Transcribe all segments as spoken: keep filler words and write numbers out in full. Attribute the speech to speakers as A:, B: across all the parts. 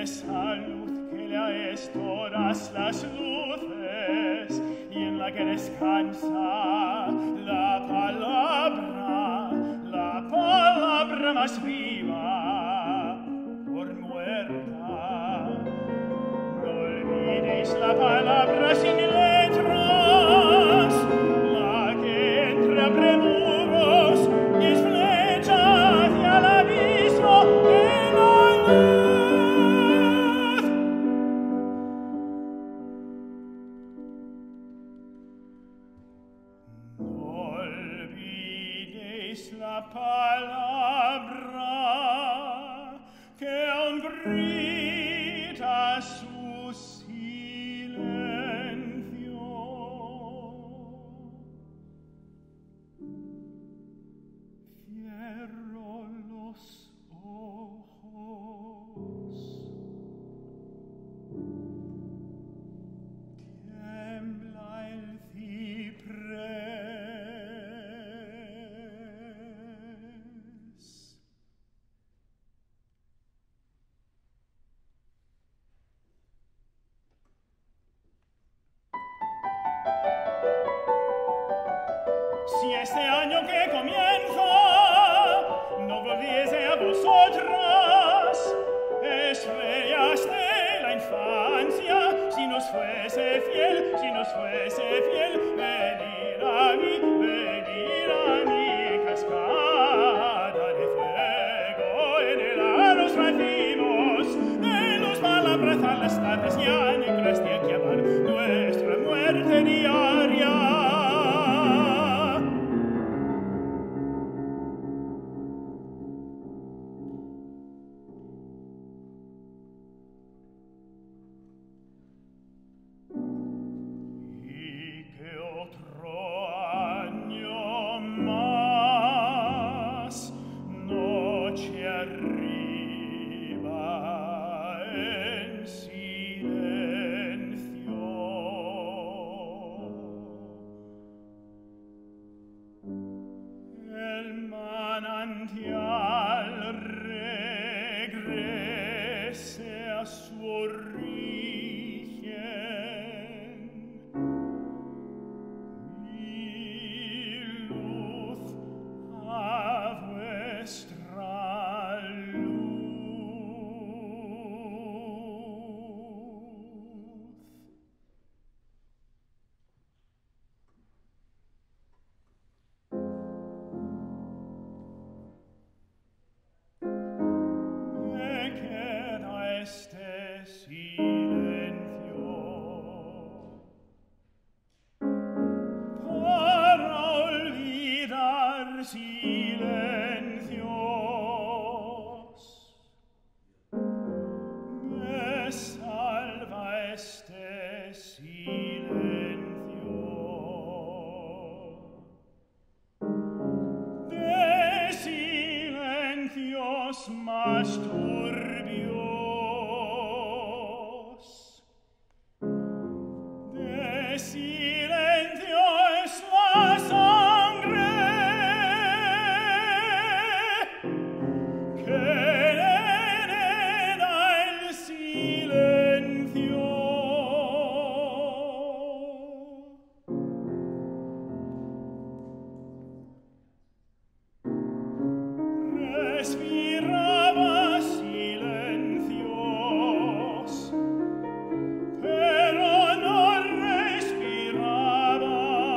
A: esa luz que le a estoras las luces y en la que descansa la palabra, la palabra más viva por muerta. No olvidéis la palabra sin letras, la que entre apremuros es flecha hacia el abismo de la luz. No olvidéis la palabra que aún grita su silencio. Cierro los ojos, tiembla el ciprés. Si este año que comienza no volviese a vosotras, estrellas de la infancia, si nos fuese fiel, si nos fuese fiel, venir a mí, venir a mí, cascada de fuego en el a los racimos de luz para abrazar las tardes ya negras de que amar nuestra muerte diaria. Este silencio para olvidar silencios, me salva este silencio de silencios más turbios. Silencio es la sangre que hereda el silencio. Respiraba silencios, pero no respiraba,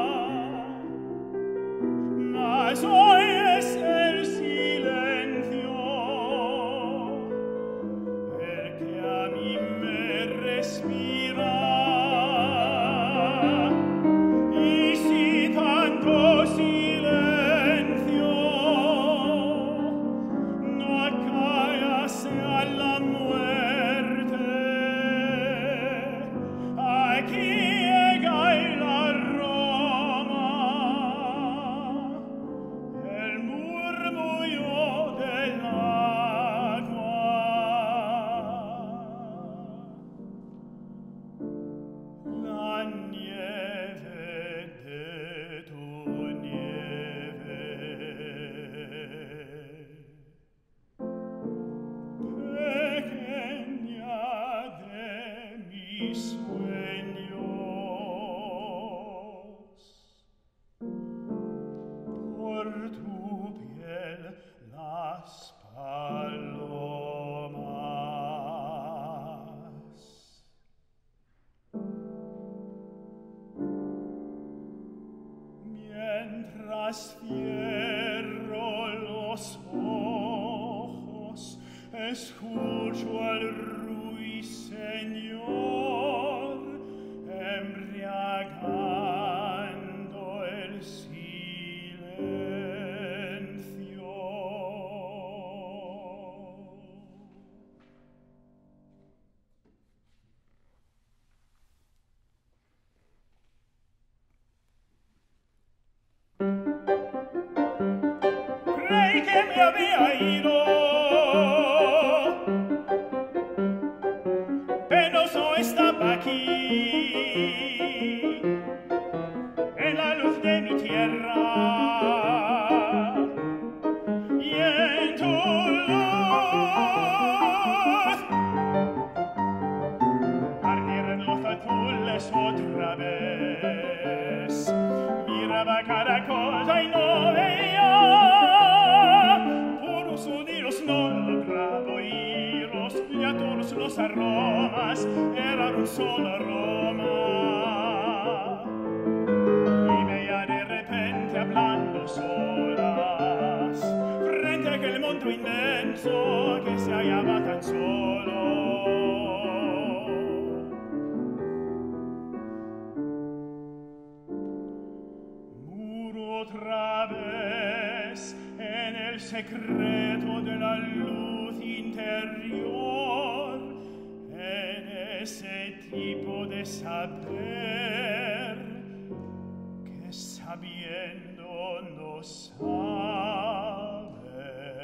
A: mas hoy es el silencio el que a mí me respira. Y si tanto silencio no acallase a la muerte, aquí llega la Roma, el murmullo del agua, la nieve de tu nieve. Pequeña escucho al ruiseñor embriagando el silencio. Creí que me había ido, penoso estaba aquí, en la luz de mi tierra, y en tu luz ardieron los azules otra vez. Miraba cada cosa y no veía, puros sonidos no lograba oírlos, y a todos los aromas era un solo aroma. Y veía de repente hablando solas, frente a aquel mundo inmenso que se hallaba tan solo. Otra vez en el secreto de la luz interior, en ese tipo de saber que sabiendo no sabe.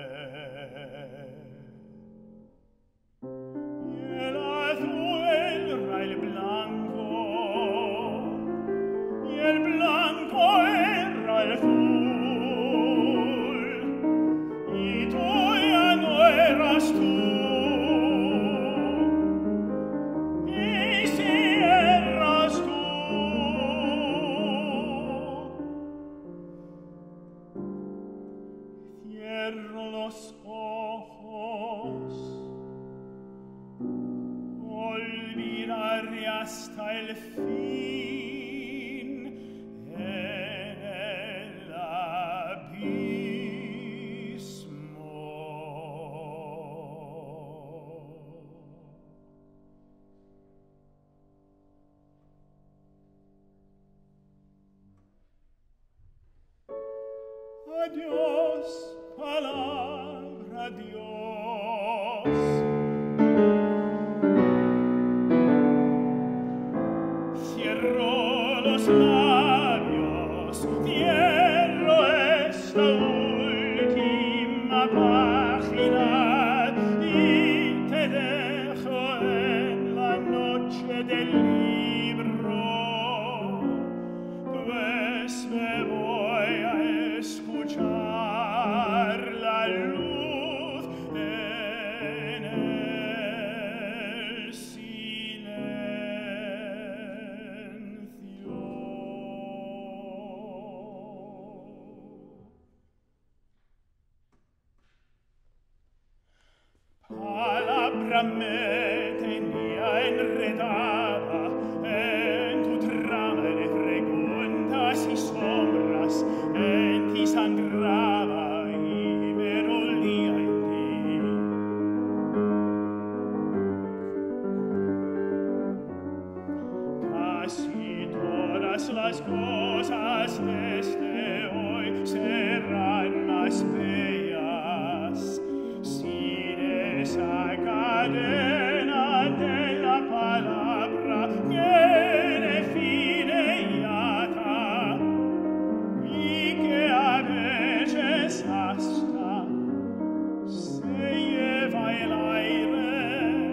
A: Y el azul era el blanco, y el blanco era el azul, y tú ya no eras tú, y si eras tú, cierro los ojos, olvidaré hasta el fin. Adiós, palabra, adiós. Cierro los labios, cierro esta última página y te dejo en la noche del libro, pues me voy a escuchar la luz en el silencio. Palabra me tenía enredada en tu trama de preguntas y sombras, en ti sangraba y me dolía en ti. Casi todas las cosas desde hoy serán más bellas sin esa cadena de la palabra que define y ata, y que a veces hasta se lleva el aire,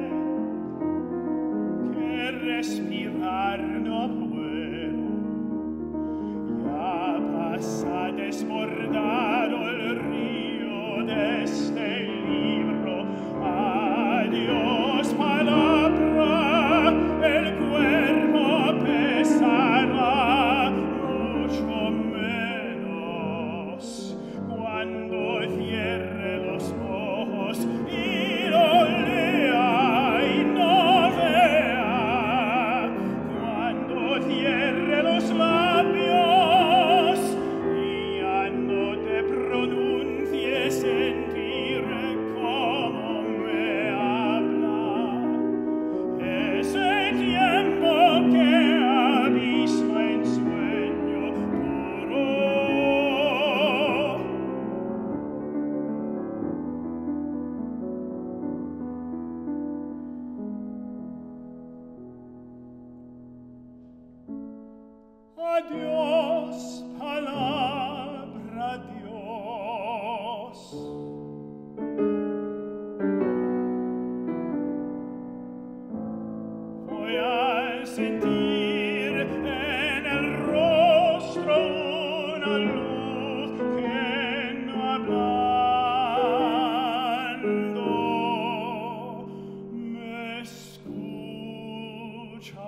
A: que respirar no puedo, ya pasa desbordado el río de este libro. Adiós, palabra, el cuerpo pesará mucho menos cuando cierre los ojos y lo lea y no vea Adiós, palabra, adiós. Voy a sentir en el rostro una luz que no hablando me escucha.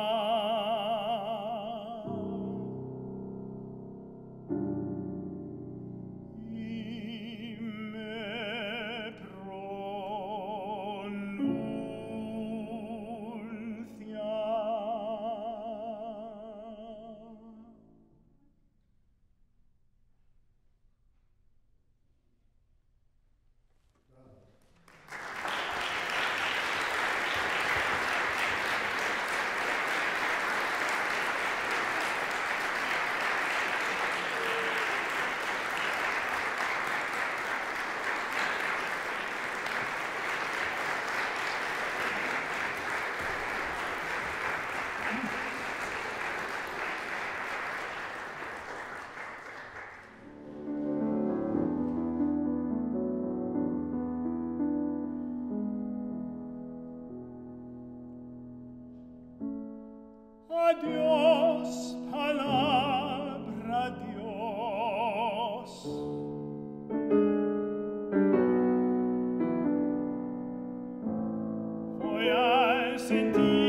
A: Adiós, palabra, adiós. Voy a sentir